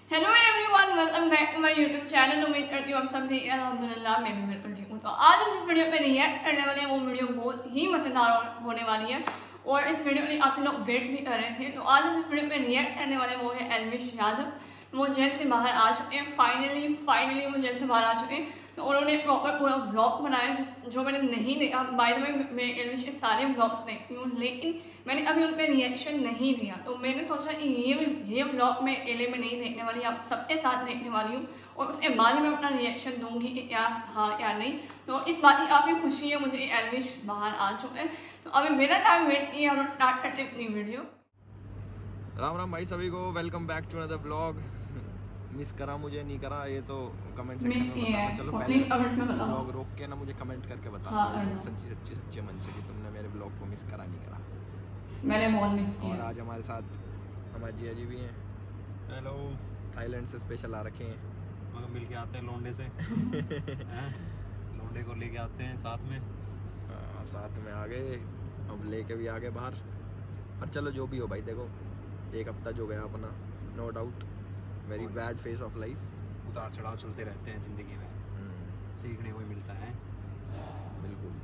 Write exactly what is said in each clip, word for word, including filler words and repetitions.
Hello everyone, welcome back to my YouTube channel. उम्मीद करती हूँ आप सब ठीक है। अल्हम्दुलिल्लाह मैं भी बिल्कुल ठीक हूँ। तो आज हम जिस वीडियो पे रिएक्ट करने वाले हैं वो वीडियो बहुत ही मजेदार होने वाली है और इस वीडियो में काफी लोग वेट भी कर रहे थे। तो आज हम जिस वीडियो पे रिएक्ट करने वाले हैं वो है एल्विश यादव। वो जेल से बाहर आ चुके हैं, फाइनली फाइनली वो जेल से बाहर आ चुके हैं। तो उन्होंने प्रॉपर पूरा व्लॉग बनाया जो मैंने नहीं देखा। बाय द वे मैं एल्विश के सारे व्लॉग्स देखती हूँ, लेकिन मैंने अभी उन पर रिएक्शन नहीं दिया। तो मैंने सोचा कि ये ये व्लॉग मैं अकेले में नहीं देखने वाली, आप सबके साथ देखने वाली हूँ और उसके बाद मैं अपना रिएक्शन दूंगी कि क्या था क्या नहीं। तो इस बात की काफ़ी खुशी है मुझे, एल्विश बाहर आ चुके हैं। तो अभी मेरा टाइम वेस्ट किया और स्टार्ट करते अपनी वीडियो। राम राम भाई सभी को, welcome back to another blog. Miss करा मुझे नहीं करा ये तो कमेंट सेक्शन में बताना। चलो पहले ब्लॉग रोक के ना मुझे कमेंट करके बताओ। हाँ, तुम सच्ची सच्ची सच्चे मन से कि तुमने मेरे ब्लॉग को मिस करा नहीं करा। मैंने बहुत मिस किया। और आज हमारे साथ हमारे जिया जी भी हैं। हेलो। थाईलैंड से स्पेशल आ रखे हैं, मगर मिल के आते हैं लोंडे से। लोंडे को लेके आते हैं साथ में। आ, साथ में आ गए, अब लेके भी आ गए बाहर। और चलो जो भी हो भाई, देखो एक हफ्ता जो गया अपना, no doubt very bad phase of life. उतार चढ़ाव चलते रहते हैं ज़िंदगी में, सीखने को ही मिलता है। बिल्कुल।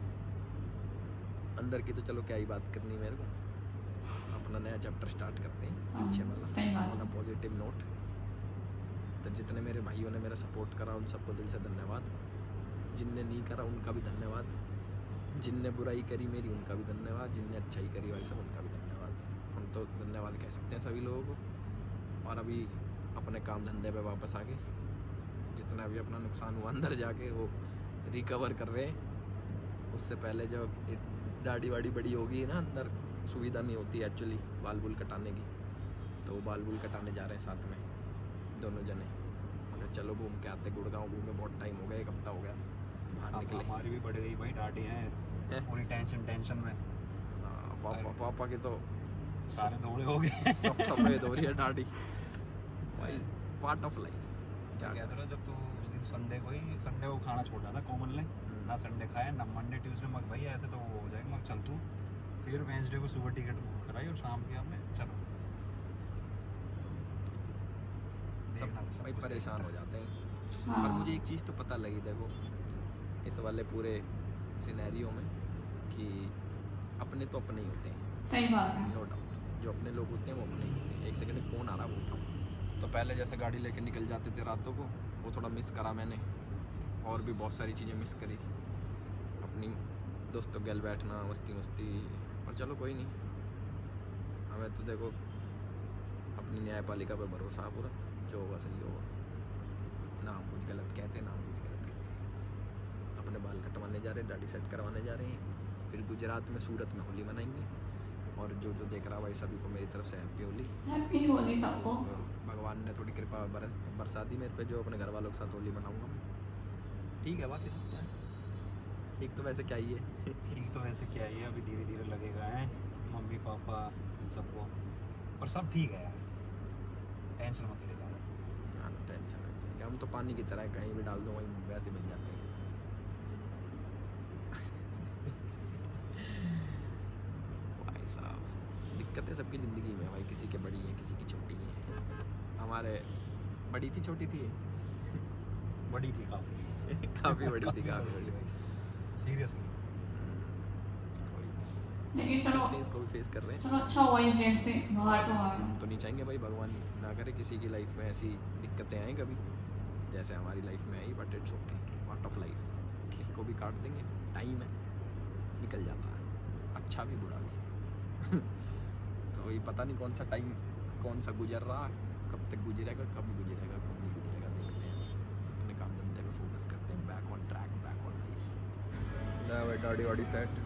अंदर की तो चलो क्या ही बात करनी, मेरे को अपना नया चैप्टर स्टार्ट करते हैं अच्छे वाला, ऑन अ पॉजिटिव नोट। तो जितने मेरे भाइयों ने मेरा सपोर्ट करा उन सबको दिल से धन्यवाद। जिनने नहीं करा उनका भी धन्यवाद। जिनने बुराई करी मेरी उनका भी धन्यवाद। जिनने अच्छाई करी भाई सब उनका भी धन्यवाद। हम तो धन्यवाद कह सकते हैं सभी लोगों को। और अभी अपने काम धंधे पे वापस आ गए। जितना भी अपना नुकसान हुआ अंदर जाके वो रिकवर कर रहे हैं। उससे पहले जब दाढ़ी वाड़ी बड़ी होगी ना, अंदर सुविधा नहीं होती एक्चुअली बाल बुल कटाने की, तो बाल बुल कटाने जा रहे हैं साथ में दोनों जने। मगर चलो घूम के आते। गुड़गांव घूमे बहुत टाइम हो गया, एक हफ्ता हो गया बाहर निकले। हमारी भी बढ़ गई भाई, दाढ़ी है पूरी टेंशन टेंशन में। पापा पापा की तो सारे दौड़े हो गए। सब सफेद हो रही है दाढ़ी भाई, पार्ट ऑफ लाइफ। क्या कहते रहे जब तू उस दिन संडे को ही संडे को खाना छोड़ा था कोमल ने, ना संडे खाया ना मंडे ट्यूसडे। मग भाई ऐसे तो वो हो जाएगा, मग चल तू। फिर वेंसडे को सुबह टिकट बुक कराई और शाम के हमने चलो। सब भाई परेशान हो जाते हैं। हाँ। पर मुझे एक चीज़ तो पता लगी, देखो इस वाले पूरे सिनेरियो में कि अपने तो अपने ही होते हैं। सही बात है, नो डाउट। जो अपने लोग होते हैं वो अपने ही होते हैं। एक सेकंड फ़ोन आ रहा, वो उठाओ। तो पहले जैसे गाड़ी लेके निकल जाते थे रातों को, वो थोड़ा मिस करा मैंने। और भी बहुत सारी चीज़ें मिस करी, अपनी दोस्तों गैल बैठना, मस्ती मस्ती। पर चलो कोई नहीं, हमें तो देखो अपनी न्यायपालिका पे भरोसा है पूरा, जो होगा सही होगा। ना हम कुछ गलत कहते ना हम कुछ गलत कहते। अपने बाल कटवाने जा रहे हैं, दाढ़ी सेट करवाने जा रहे हैं। फिर गुजरात में सूरत में होली मनाएंगे। और जो जो देख रहा भाई सभी को मेरी तरफ से हैप्पी होली। हैप्पी होली सबको। भगवान ने थोड़ी कृपा बरस बरसा दी मेरे पे, जो अपने घर वालों के साथ होली मनाऊंगा मैं। ठीक है, बाकी सब क्या है ठीक। तो वैसे क्या ही है ठीक तो वैसे क्या ही है, अभी धीरे धीरे लगेगा है मम्मी पापा इन सबको। पर सब ठीक है यार, टेंशन मत ले जाना। हाँ टेंशन है, हम तो पानी की तरह कहीं भी डाल दो वहीं वैसे बन जाते हैं। भाई साहब दिक्कतें सबकी ज़िंदगी में भाई, किसी के बड़ी है किसी की छोटी है। हमारे बड़ी थी छोटी थी बड़ी थी काफ़ी काफ़ी बड़ी थी काफ़ी बड़ी भाई, सीरियसली। कोई नहीं, लेकिन चलो इसको भी फेस कर रहे हैं। चलो अच्छा हुआ जेल से बाहर तो आए। हम तो नहीं चाहेंगे भाई, भगवान ना करे किसी की लाइफ में ऐसी दिक्कतें आए कभी जैसे हमारी लाइफ में आई। But it's okay, part of life. इसको भी काट देंगे, टाइम है, निकल जाता है, अच्छा भी बुरा भी। तो ये पता नहीं कौन सा टाइम कौन सा गुजर रहा है, कब तक गुजरेगा, कब गुजरेगा कब नहीं गुजरेगा, देखते हैं। अपने काम धंधे पे फोकस करते हैं, back on track, back on life. ना भाई दाढ़ी वाड़ी सेट।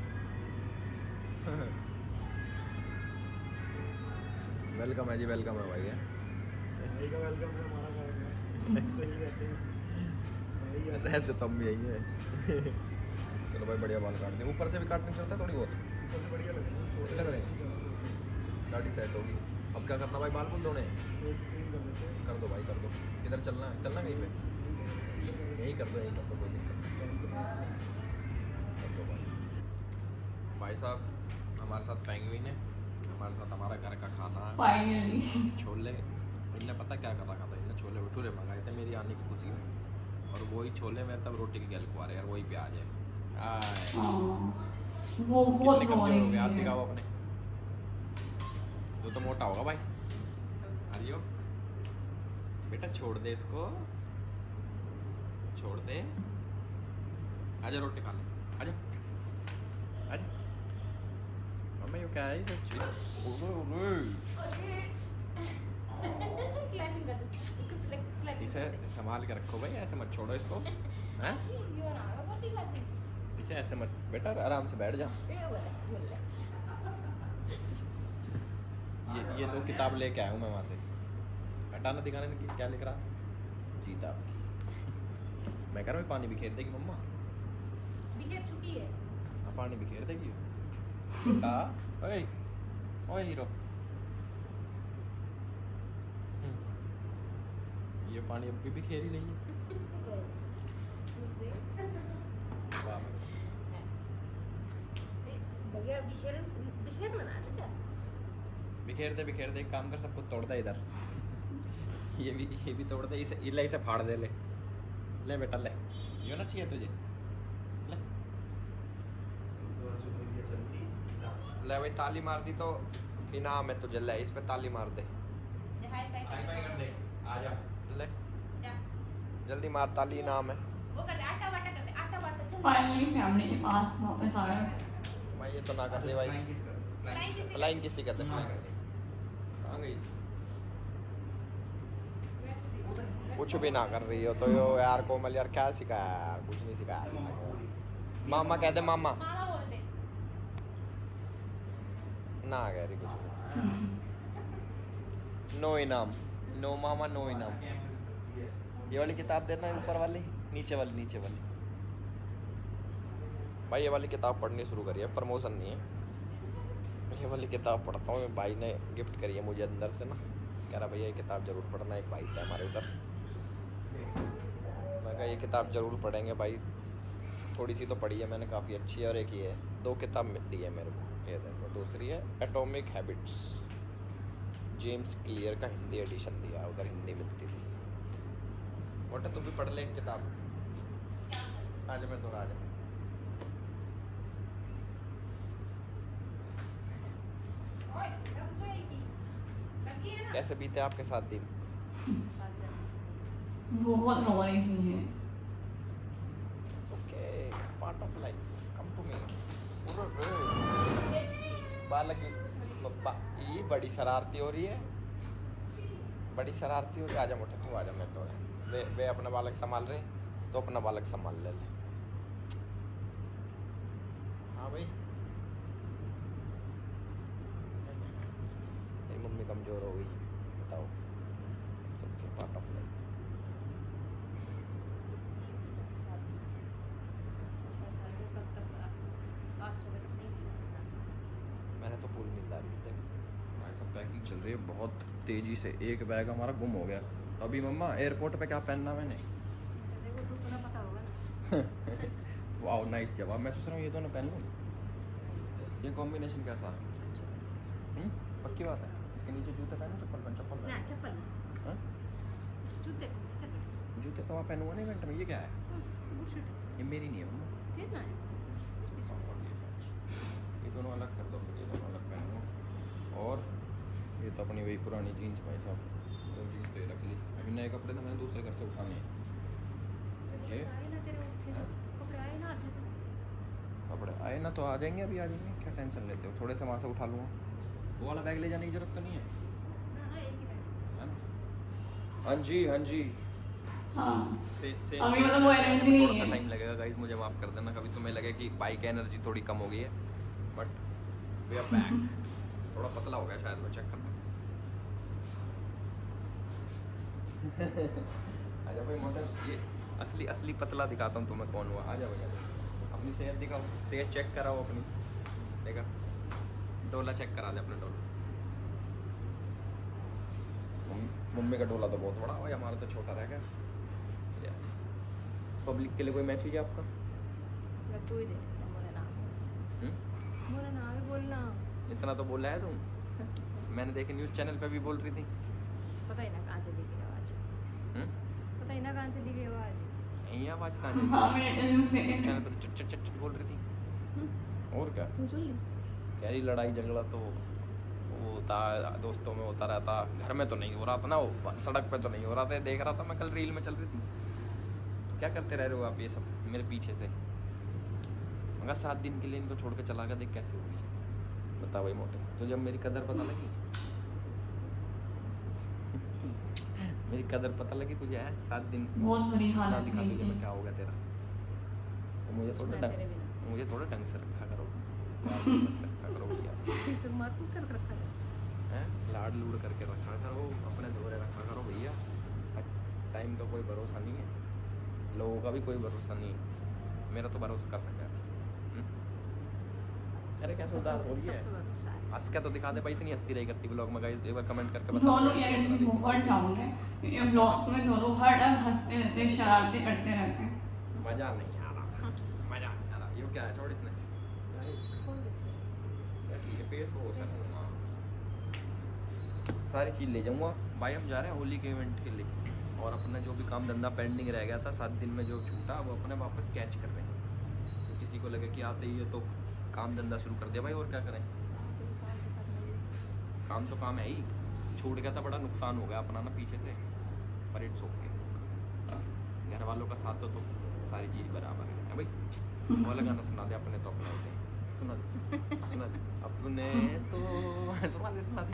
वेलकम है जी, वेलकम है भाई। है भाई का वेलकम है, हमारा कार्यक्रम तो ही रहते हैं रहते तो हम भी यही है। चलो भाई बढ़िया बाल काट दें, ऊपर से भी काटने की जरूरत है थोड़ी बहुत, ऊपर से बढ़िया लग रहे हैं, छोटे लग रहे हैं। दाढ़ी सेट होगी, अब क्या करना भाई, बाल बुल धोने कर दो भाई, कर दो। किधर चलना है, चलना कहीं पे, यही कर दो यही कर दो, कोई दिक्कत नहीं, कर दो भाई। भाई साहब हमारे साथ पेंगुइन है, हमारे साथ हमारा घर का खाना है, फाइनली छोले इनने पता क्या कर रखा था, इनने छोले भटूरे मंगाए थे मेरी आने की खुशी में, और वही छोले में तब रोटी की गैल खुआ रहे यार, वही प्याज है। वो बहुत कितने कमजोर हो गए, हाथ है। दिखाओ अपने। तो तो मोटा होगा भाई। हरियो बेटा छोड़ दे इसको, छोड़ दे। आजा रोटी खा ले, आजा आजा। मम्मा ये क्या है ये चीज? ओए ओए इसे संभाल के रखो भाई, ऐसे मत छोड़ो इसको। हैं इसे ऐसे मत बेटा, आराम से बैठ जा। ये ये दो किताब लेके आया हूँ मैं वहाँ से, हटाना दिखाने की क्या लिख रहा जीत आपकी। मैं कह रहा हूँ पानी बिखेर देगी मम्मा, बिखेर चुकी है। हाँ पानी बिखेर देगी बेटा। ओए ओए हीरो, ये पानी अब भी बिखेर ही रही है। वाह भैया बिखेर बिखेर मना बेटा, बिखेर दे बिखेर दे, एक काम कर सबको तोड़ दे इधर। ये भी ये भी तोड़ दे, इसे इले इसे फाड़ दे। ले ले बेटा ले, ये ना चाहिए तुझे, ले ले भाई ताली मार दी तो इनाम है तुझे, ले इस पे ताली मार दे, हाई फाई कर दे। आ जा ले जा जल्दी मार ताली, इनाम है। वो कर दे, आटा वाटा कर दे, आटा वाटा चल। फाइनली फैमिली के पास वापस आ गए। भाई ये तो ना कर दे भाई, फ्लाइंग किसी कर दे, फ्लाइंग किसी कहाँ गई? कुछ भी ना कर रही हो तो यो यार कोमल यार क्या सिखाया यार, कुछ नहीं सिखाया। मामा कह दे, मामा मामा बोल दे ना कह रही कुछ भी। नो इनाम, नो मामा नो इनाम। ये वाली किताब देना है, ऊपर वाली, नीचे वाली, नीचे वाली। भाई ये वाली किताब पढ़नी शुरू करी है, प्रमोशन नहीं है। ये वाली किताब पढ़ता हूँ, भाई ने गिफ्ट करी है मुझे अंदर से ना, कह रहा भैया ये किताब जरूर पढ़ना। एक भाई था हमारे उधर, मैं कहा ये किताब जरूर पढ़ेंगे भाई। थोड़ी सी तो पढ़ी है मैंने, काफ़ी अच्छी है। और एक ये है, दो किताब दी है मेरे को, ये देखो। दूसरी है एटॉमिक हैबिट्स, जेम्स क्लियर का हिंदी एडिशन दिया, उधर हिंदी मिलती थी। मोटा तू भी पढ़ ले एक किताब, आज मैं थोड़ा आ जा। ओए रख जाएगी लगी है ना। कैसे बीते आपके साथ दिन? वो बहुत रो रही थी। It's okay, part of life. Come to me. बालक बा, ये बड़ी शरारती हो रही है, बड़ी शरारती हो रही है। आजा मोटे तू आजा, मैं तो वे वे अपना बालक संभाल रहे, तो अपना बालक संभाल ले ले। हाँ भाई मेरी मम्मी कमजोर हो गई, बताओ। It's okay, part of life. मैंने तो पूरी नींद आ रही थी। भाई सब पैकिंग चल रही है बहुत तेज़ी से। एक बैग हमारा गुम हो गया। तो अभी मम्मा एयरपोर्ट पे क्या पहनना मैंने? देखो तो पूरा पता होगा ना। वाह नाइस जवाब। मैं सोच रहा हूँ ये दोनों पहन लूँ, ये कॉम्बिनेशन कैसा है? हम्म, पक्की बात है। इसके नीचे जूते पहनूँ, चप्पल पहन चप्पल ना पहन? चप्पल हाँ जूते जूते तो वहाँ पहनूंगा नहीं इवेंट में। ये क्या है? बुशर्ट ये मेरी नहीं है मम्मा। फिर ना ये दोनों अलग कर दो, ये दोनों अलग पहनूंगा। और ये तो अपनी वही पुरानी जीन्स भाई साहब, दो जीन्स तो ये रख ली। अभी नए कपड़े तो मैंने दूसरे घर से उठाने हैं। ये आए ना तेरे उठे हाँ? कपड़े आए ना आते तो कपड़े आए ना तो आ जाएंगे, अभी आ जाएंगे, क्या टेंशन लेते हो? थोड़े से वहाँ से उठा लूँगा। वो वाला बैग ले जाने की जरूरत तो नहीं है, ना ना एक ही बैग है ना? हाँ जी हाँ जी। हाँ से, से, अभी मतलब वो एनर्जी नहीं है। टाइम लगेगा गाइस, मुझे माफ़ कर देना। कभी तुम्हें लगे कि बाइक एनर्जी थोड़ी कम हो गई है, बट वी आर बैक। थोड़ा पतला हो गया शायद, मैं चेक करना। आजा भाई मोटा, ये असली असली पतला दिखाता हूँ तुम्हें कौन हुआ। आजा भैया, अपनी सेहत दिखाओ, सेहत चेक कराओ अपनी। देखा, डोला चेक करा दे अपना डोला। मम्मी का डोला तो बहुत बड़ा हुआ, हमारा तो छोटा रह गया। यस। पब्लिक के लिए कोई मैसेज है आपका? तू ही दे मोरा नाम मोरा नाम ही बोलना। इतना तो बोला है तुम, मैंने देखे न्यूज़ चैनल पे भी बोल रही थी। पता ही ना कहाँ चली गई आवाज। हम्म पता ही ना कहाँ चली गई आवाज। यही आवाज कहाँ से हाँ मैं इंटरव्यू से चैनल पे तो चट चट चट बोल रही थी और क्या तू सुन ली? कह रही लड़ाई झगड़ा तो वो होता दोस्तों में होता रहता, घर में तो नहीं हो रहा था ना, वो सड़क पे तो नहीं हो रहा था, देख रहा था मैं कल रील में चल रही थी। क्या करते रह रहे हो आप ये सब मेरे पीछे से? मगर सात दिन के लिए इनको छोड़ के चला गया, देख कैसे होगी बता भाई मोटे। तो जब मेरी कदर पता लगी मेरी कदर पता लगी तुझे है सात दिन बहुत बुरी हालत दिखा थी तुझे मैं क्या होगा तेरा। तो मुझे थोड़ा मैं ढंग तेरे बिना। मुझे थोड़ा ढंग से रखा करो रखा करो भैया तो मारपीट कर रखा है। हैं लाड लूड करके रखा करो, अपने धोरे रखा करो भैया। टाइम का कोई भरोसा नहीं है, लोगों का भी कोई भरोसा नहीं है, मेरा तो भरोसा कर सकता है। अरे कैसे उदास हो रही है, हंस के तो दिखा दे भाई, इतनी हंसती रही करती ब्लॉग में गाइस, एक बार कमेंट करके बता। दोनों की एनर्जी बहुत डाउन है, ये व्लॉग्स में दोनों हर टाइम हंसते रहते हैं, शरारतें करते रहते हैं। मजा नहीं आ रहा, मजा नहीं आ रहा। ये क्या है छोड़ इसने फेस वो सारी चीज़ ले जाऊंगा भाई। हम जा रहे हैं होली के इवेंट के लिए, और अपना जो भी काम धंधा पेंडिंग रह गया था सात दिन में जो छूटा वो अपने वापस कैच कर रहे हैं। तो किसी को लगे कि आते ही है तो काम धंधा शुरू कर दिया भाई, और क्या करें, काम तो काम है ही। छूट गया था, बड़ा नुकसान हो गया अपना ना पीछे से, पर इट्स ओके। घर वालों का साथ हो तो सारी चीज़ बराबर है भाई। वाला गाना सुना दे, अपने तो अपने होते हैं, सुना दे सुना दे अपने तो सुना दे सुना दे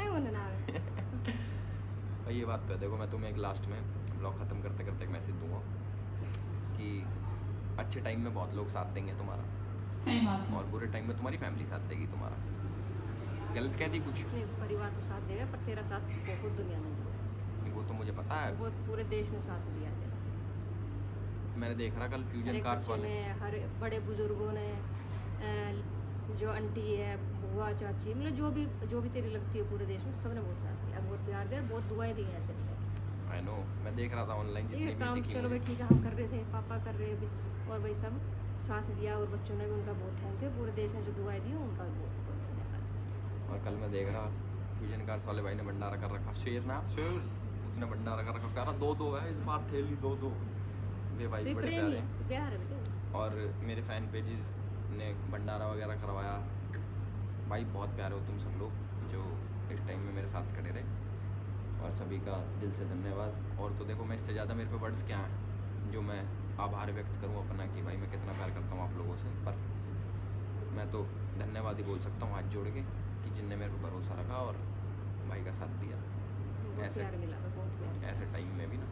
भाई। ये बात तो है, देखो मैं तुम्हें एक लास्ट में ब्लॉग ख़त्म करते करते एक मैसेज दूंगा कि अच्छे टाइम में बहुत लोग साथ देंगे तुम्हारा, सही बात है। और बुरे टाइम में तुम्हारी फैमिली साथ देगी तुम्हारा। गलत कह दी कुछ? नहीं, परिवार तो साथ देगा पर तेरा साथ बहुत दुनिया में दिया। वो तो मुझे पता है, बहुत पूरे देश ने साथ दिया है। मैंने देख रहा कल हर फ्यूजन एक कार्स बच्चे वाले, ने, हर बड़े बुजुर्गों ने, अ, जो आंटी है, बुआ, चाची, मतलब जो भी जो भी तेरी लगती है पूरे देश में, सबने बहुत साथ दिया, बहुत प्यार दिया, बहुत दुआएं दी हैं तेरे लिए। आई नो, मैं देख रहा था ऑनलाइन जितनी ये भी काम दिखी चलो भाई मुझे। ठीक है, हम कर रहे थे, पापा कर रहे हैं, और भाई सब साथ दिया, और बच्चों ने भी उनका बहुत थैंक यू, पूरे देश ने जो दुआएं दी उनका भी बहुत बहुत धन्यवाद। और कल मैं देख रहा फ्यूजन कार्स वाले भाई ने भंडारा कर रखा, शेर ना शेर, उसने भंडारा कर रखा, कह रहा दो दो है इस बार थैली दो दो। वे भाई तो बड़े प्रेम प्यारे है, हैं। प्यार है बेटे। और मेरे फैन पेजेस ने भंडारा वगैरह करवाया भाई, बहुत प्यारे हो तुम सब लोग जो इस टाइम में मेरे साथ खड़े रहे, और सभी का दिल से धन्यवाद। और तो देखो मैं इससे ज़्यादा मेरे पे वर्ड्स क्या हैं जो मैं आभार व्यक्त करूं अपना कि भाई मैं कितना प्यार करता हूं आप लोगों से, पर मैं तो धन्यवाद ही बोल सकता हूं हाथ जोड़ के कि जिनने मेरे पे भरोसा रखा और भाई का साथ दिया बहुत ऐसे प्यार मिला, बहुत प्यार। ऐसे टाइम में भी ना।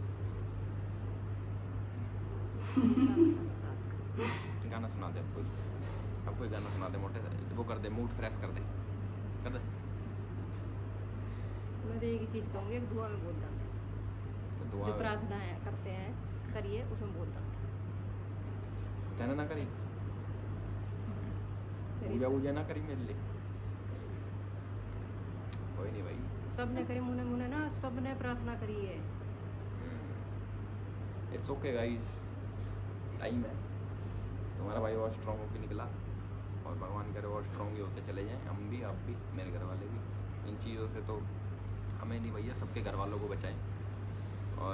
साथ साथ गाना सुना दे अब कोई, अब कोई गाना सुना दे मोटे, वो कर दे, मूड फ्रेश कर दे कर दे। मैं तो एक ही चीज़ कहूँगी, एक दुआ में बहुत दम है। तो दुआ जो प्रार्थना है करते हैं करिए, उसमें बहुत दम है। कहना ना करी, पूजा वूजा ना करी मेरे लिए, कोई नहीं भाई। सब ने करे मुने मुने ना, सब ने प्रार्थना करी है। इट्स ओके गाइस, टाइम है, तुम्हारा भाई और स्ट्रॉन्ग होकर निकला, और भगवान करे और स्ट्रॉन्ग ही होते चले जाएं, हम भी आप भी मेरे घर वाले भी। इन चीज़ों से तो हमें नहीं भैया, सबके घर वालों को बचाएं, और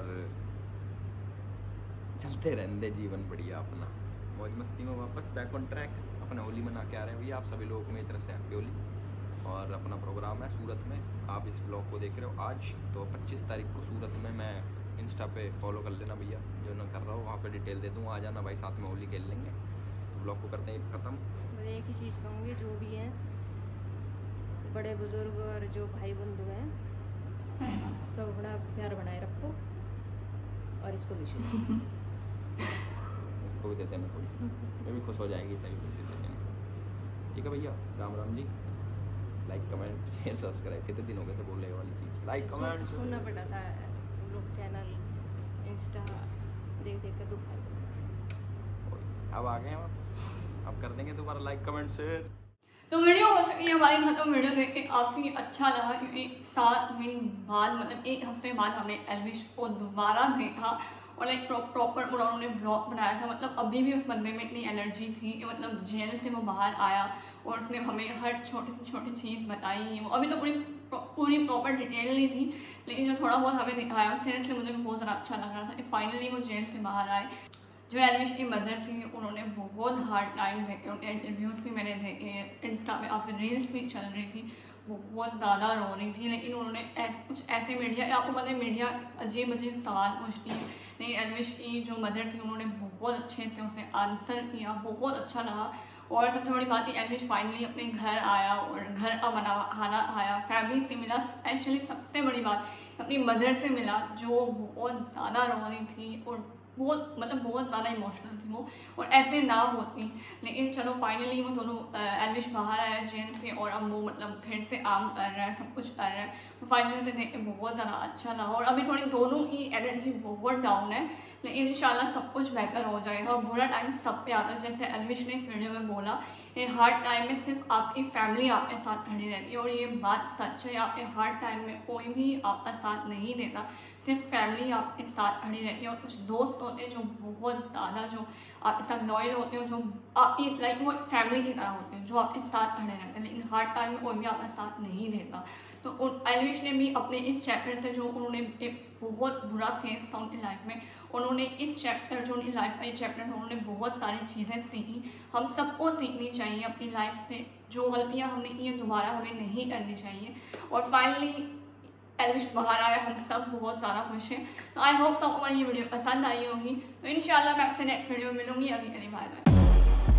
चलते रहने दे जीवन बढ़िया अपना, मौज मस्ती में वापस बैक ऑन ट्रैक। अपना होली मना के आ रहे हैं भैया, आप सभी लोगों को मेरी तरफ से हैप्पी होली। और अपना प्रोग्राम है सूरत में, आप इस ब्लॉग को देख रहे हो आज, तो पच्चीस तारीख को सूरत में, मैं इंस्टा पे फॉलो कर लेना भैया, जो ना कर रहा हो वहाँ पे डिटेल दे दूँ, आ जाना भाई, साथ में होली खेल लेंगे। तो ब्लॉग को करते हैं ख़त्म। मैं एक ही चीज़ कहूँगी, जो भी हैं बड़े बुजुर्ग और जो भाई बंधु हैं, सब बड़ा प्यार बनाए रखो, और इसको विशेष इसको भी देते हैं थोड़ी सी, ये भी खुश हो जाएगी सही खुशी से देना। ठीक है भैया, Ram Ram ji. Like comment share subscribe, कितने दिन हो गए थे बोलने वाली चीज़, लाइक कमेंट सुनना पड़ा था लोग, चैनल इंस्टा देख देख कर दुख है। अब आ गए हैं वापस, अब कर देंगे दोबारा लाइक कमेंट शेयर। तो वीडियो हो चुकी है हमारी खत्म। वीडियो देख के काफ़ी अच्छा लगा, क्योंकि सात दिन बाद, मतलब एक हफ्ते बाद हमने एल्विश को दोबारा देखा, और एक प्रॉपर उन्होंने व्लॉग बनाया था। मतलब अभी भी उस बंदे में इतनी एनर्जी थी कि मतलब जेल से वो बाहर आया, और उसने हमें हर छोटी सी छोटी चीज़ बताई। वो अभी तो पूरी पूरी प्रॉपर डिटेल नहीं थी, लेकिन जो थोड़ा बहुत हमें दिखाया सीरियसली मुझे बहुत ज़्यादा अच्छा लग रहा था। फाइनली वो जेल से बाहर आए। जो एल्विश की मदर थी उन्होंने बहुत हार्ड टाइम देखे, उनके इंटरव्यूज़ भी मैंने देखे, इंस्टा पे और फिर रील्स भी चल रही थी, वो बहुत ज़्यादा रो रही थी। लेकिन उन्होंने ऐस, कुछ ऐसे मीडिया, आपको पता है मीडिया अजीब अजीब सवाल पूछती है, लेकिन एल्विश की जो मदर थी उन्होंने बहुत अच्छे से उसे आंसर किया, बहुत अच्छा लगा। और सबसे बड़ी बात है एल्विश फाइनली अपने घर आया और घर का बना खाना खाया, फैमिली से मिला, स्पेशली सबसे बड़ी बात अपनी मदर से मिला जो बहुत ज़्यादा रो रही थी और बहुत मतलब बहुत ज़्यादा इमोशनल थी वो, और ऐसे ना होती। लेकिन चलो फाइनली वो दोनों एल्विश बाहर आया जेल से और अब वो मतलब फिर से आम कर रहा है, सब कुछ कर रहा है, तो फाइनली उसे देख के बहुत ज़्यादा अच्छा लगा। और अभी थोड़ी दोनों की एनर्जी बहुत डाउन है, लेकिन इंशाल्लाह सब कुछ बेहतर हो जाएगा। और बुरा टाइम सब पे आता है, जैसे एल्विश ने इस वीडियो में बोला, ये हार्ड टाइम में सिर्फ आपकी फैमिली आपके साथ खड़ी रहती है, और ये बात सच है। आपके हार्ड टाइम में कोई भी आपका साथ नहीं देता, सिर्फ फैमिली आपके साथ खड़ी रहती है। और कुछ दोस्त होते हैं जो बहुत ज़्यादा जो आपके साथ लॉयल होते हैं, जो आपकी लाइक वो फैमिली की तरह होते हैं, जो आपके साथ खड़े रहते हैं, लेकिन हार्ड टाइम में कोई भी आपका साथ नहीं देता। तो एल्विश ने भी अपने इस चैप्टर से, जो उन्होंने एक बहुत बुरा फेस था उनकी लाइफ में, उन्होंने इस चैप्टर जो उनकी लाइफ का ये चैप्टर था, उन्होंने बहुत सारी चीज़ें सीखी। हम सबको सीखनी चाहिए अपनी लाइफ से, जो गलतियाँ हमने की हैं दोबारा हमें नहीं करनी चाहिए। और फाइनली एल्विश बाहर आया, हम सब बहुत ज़्यादा खुश हैं। तो आई होप सबको हमारी ये वीडियो पसंद आई होगी। तो इंशाल्लाह मैं आपसे नेक्स्ट वीडियो में मिलूंगी। अभी के लिए बाय बाय।